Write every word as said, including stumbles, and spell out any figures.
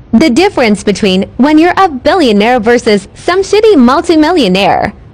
The difference between when you're a billionaire versus some shitty multimillionaire.